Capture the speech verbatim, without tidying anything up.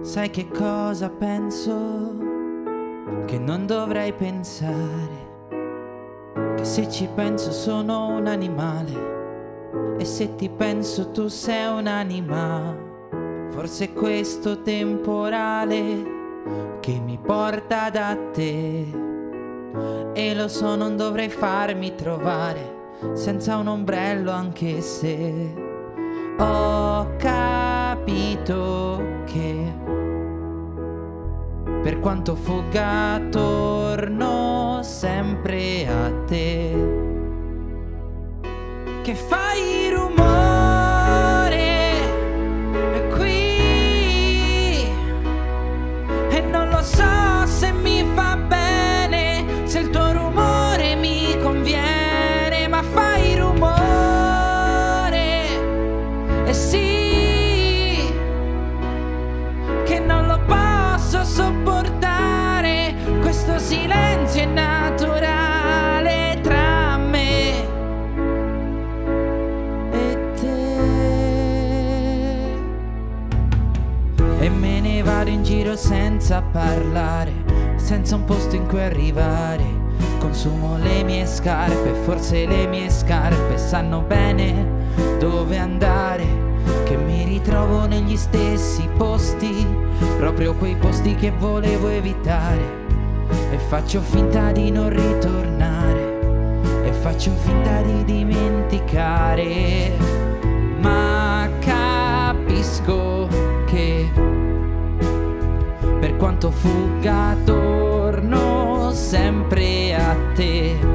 Sai che cosa penso? Che non dovrei pensare, che se ci penso sono un animale, e se ti penso tu sei un'anima. Forse è questo temporale che mi porta da te, e lo so, non dovrei farmi trovare senza un ombrello, anche se ho capito che per quanto fugga torno sempre a te, che fai rumore qui e non lo so se mi fa bene, se il tuo rumore mi conviene, ma fai rumore e sì che non lo posso sopportare, questo silenzio è naturale tra me e te, e me ne vado in giro senza parlare, senza un posto in cui arrivare. Consumo le mie scarpe, forse le mie scarpe sanno bene dove andare, che mi ritrovo negli stessi posti, proprio quei posti che volevo evitare, e faccio finta di non ritornare, e faccio finta di dimenticare, ma capisco che per quanto fugga torno sempre a te.